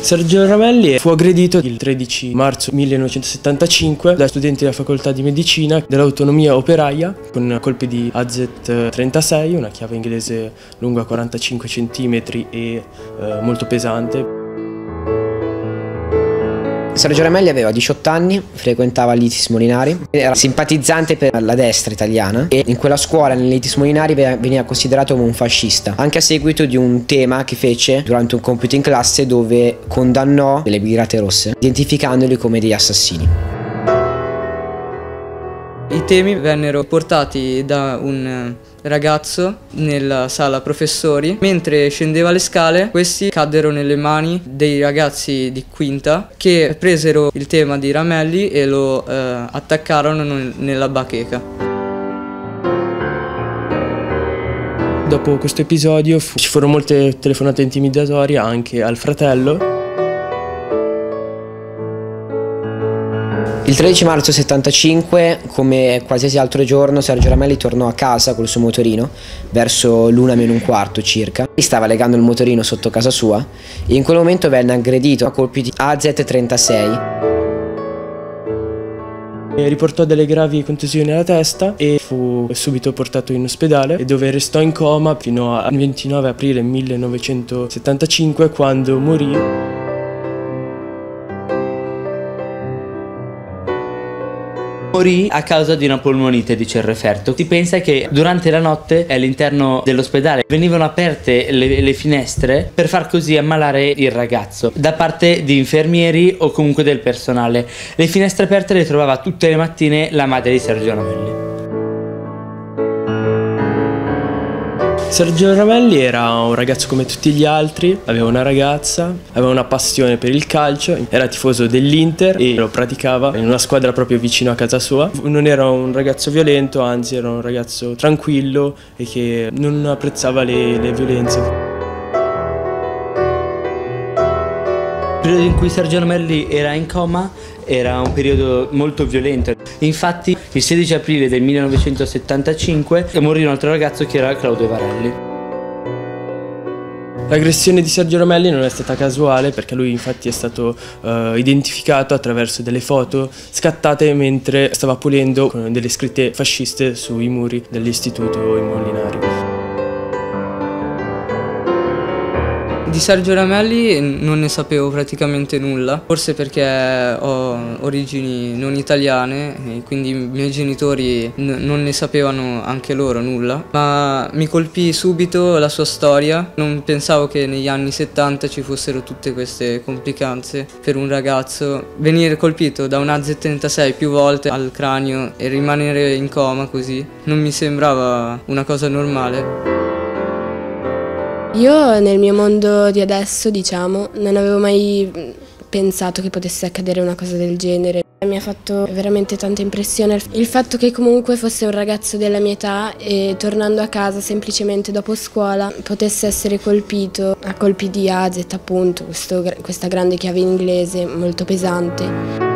Sergio Ramelli fu aggredito il 13 marzo 1975 da studenti della facoltà di medicina dell'autonomia operaia con colpi di AZ-36, una chiave inglese lunga 45 cm e molto pesante. Sergio Ramelli aveva 18 anni, frequentava l'Itis Molinari, era simpatizzante per la destra italiana e in quella scuola, nell'Itis Molinari, veniva considerato come un fascista, anche a seguito di un tema che fece durante un compito in classe dove condannò le Brigate Rosse, identificandoli come degli assassini. I temi vennero portati da un ragazzo nella sala professori. Mentre scendeva le scale, questi caddero nelle mani dei ragazzi di quinta che presero il tema di Ramelli e lo attaccarono nella bacheca. Dopo questo episodio ci furono molte telefonate intimidatorie anche al fratello. Il 13 marzo 75, come qualsiasi altro giorno, Sergio Ramelli tornò a casa col suo motorino verso l'1:15 circa. Stava legando il motorino sotto casa sua e in quel momento venne aggredito a colpi di AZ-36. Riportò delle gravi contusioni alla testa e fu subito portato in ospedale, dove restò in coma fino al 29 aprile 1975, quando morì. Morì a causa di una polmonite, dice il referto. Si pensa che durante la notte all'interno dell'ospedale venivano aperte le finestre per far così ammalare il ragazzo da parte di infermieri o comunque del personale. Le finestre aperte le trovava tutte le mattine la madre di Sergio Ramelli. Sergio Ramelli era un ragazzo come tutti gli altri, aveva una ragazza, aveva una passione per il calcio, era tifoso dell'Inter e lo praticava in una squadra proprio vicino a casa sua. Non era un ragazzo violento, anzi era un ragazzo tranquillo e che non apprezzava le violenze. Il periodo in cui Sergio Ramelli era in coma era un periodo molto violento. Infatti il 16 aprile del 1975 morì un altro ragazzo che era Claudio Varelli. L'aggressione di Sergio Ramelli non è stata casuale, perché lui infatti è stato identificato attraverso delle foto scattate mentre stava pulendo con delle scritte fasciste sui muri dell'istituto in Molinari. Di Sergio Ramelli non ne sapevo praticamente nulla, forse perché ho origini non italiane e quindi i miei genitori non ne sapevano anche loro nulla, ma mi colpì subito la sua storia. Non pensavo che negli anni 70 ci fossero tutte queste complicanze per un ragazzo. Venire colpito da un AZ-36 più volte al cranio e rimanere in coma così non mi sembrava una cosa normale. Io nel mio mondo di adesso, diciamo, non avevo mai pensato che potesse accadere una cosa del genere. Mi ha fatto veramente tanta impressione il fatto che comunque fosse un ragazzo della mia età e tornando a casa semplicemente dopo scuola potesse essere colpito a colpi di AZ, appunto, questa grande chiave inglese molto pesante.